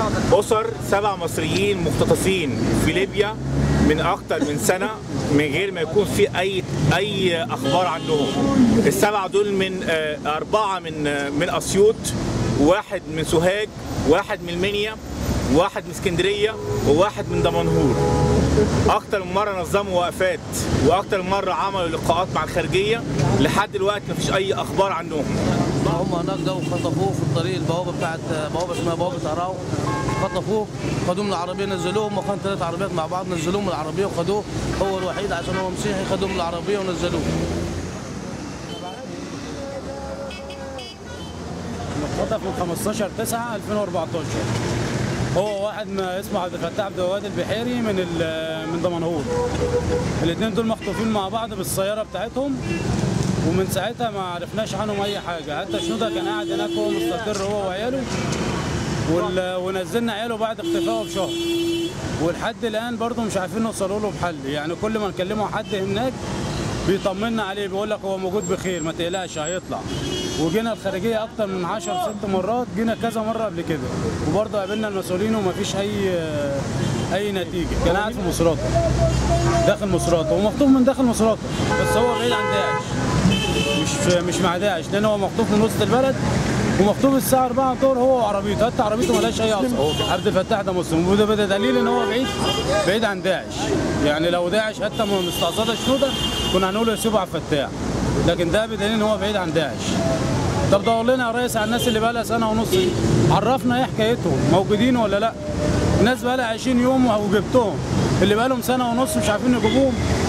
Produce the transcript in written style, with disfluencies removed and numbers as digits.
أسر 7 مصريين مختطفين في ليبيا من أكتر من سنة من غير ما يكون في أي أخبار عنهم. ال7 دول من 4 من أسيوط، واحد من سوهاج، واحد من المنيا، واحد من اسكندرية، وواحد من دمنهور. أكتر من مرة نظموا وقفات وأكتر من مرة عملوا لقاءات مع الخارجية، لحد دلوقتي مفيش أي أخبار عنهم. هم هناك جو خطفوه في الطريق، البوابة بتاعت بوابة اسمها بوابة أراو، خطفوه خدوه من العربية نزلوه، هم كانوا 3 عربيات مع بعض، نزلوه من العربية وخدوه، هو الوحيد عشان هو مسيحي خدوه من العربية ونزلوه. اتخطف من 15/9/2014. هو واحد اسمه عبد الفتاح عبد الوهاب البحيري من دمنهور. الاثنين دول مخطوفين مع بعض بالسياره بتاعتهم، ومن ساعتها ما عرفناش عنهم اي حاجه. حتى شنوده كان قاعد هناك هو مستقر هو وعياله، ونزلنا عياله بعد اختفائه بشهر، ولحد الان برضه مش عارفين نوصلوا له بحل. يعني كل ما نكلمه حد هناك بيطمنا عليه، بيقول لك هو موجود بخير ما تقلقش هيطلع. وجينا الخارجيه اكتر من 10 6 مرات، جينا كذا مره قبل كده، وبرضه قابلنا المسؤولين ومفيش اي نتيجه. كان قاعد في مصراته، داخل مصراته، ومخطوف من داخل مصراته، بس هو بعيد عن داعش، مش مع داعش، لان هو مخطوف من وسط البلد، ومخطوف الساعه 4 الظهر هو وعربيته، حتى عربيته مالهاش اي اثر. عبد الفتاح ده مسلم، وده دليل ان هو بعيد عن داعش. يعني لو داعش حتى مستقصده شنوده كنا هنقول يسيبوا عبد الفتاح، لكن ده بدليل ان هو بعيد عن داعش. طب دور لنا يا ريس على الناس اللي بقى لها سنه ونص دي، عرفنا ايه حكايتهم، موجودين ولا لا؟ الناس بقى لها 20 يوم وجبتهم، اللي بقى لهم سنه ونص مش عارفين يجيبوهم.